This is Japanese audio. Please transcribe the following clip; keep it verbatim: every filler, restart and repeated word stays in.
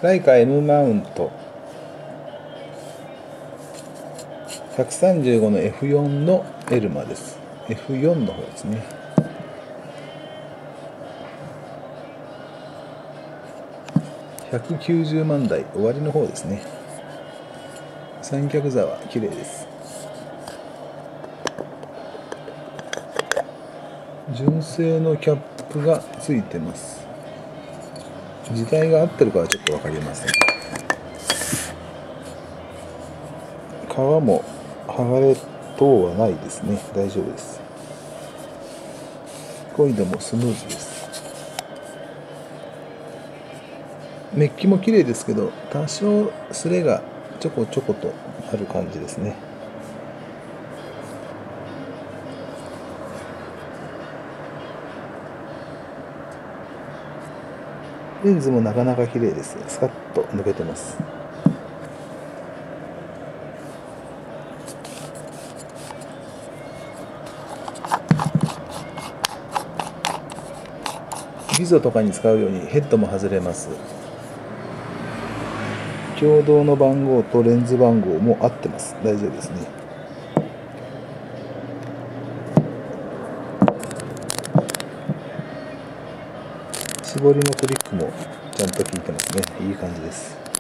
ライカ M マウントひゃくさんじゅうごの エフよん のエルマです。 エフよん の方ですね。ひゃくきゅうじゅうまんだい終わりの方ですね。三脚座は綺麗です。純正のキャップがついてます。時代が合ってるかはちょっと分かりません。皮も剥がれ等はないですね。大丈夫です。こいでもスムーズです。メッキも綺麗ですけど、多少スレがちょこちょことある感じですね。レンズもなかなか綺麗です。スカッと抜けてます。ビゾとかに使うようにヘッドも外れます。共同の番号とレンズ番号も合ってます。大丈夫ですね。絞りのトリックもちゃんと効いてますね。いい感じです。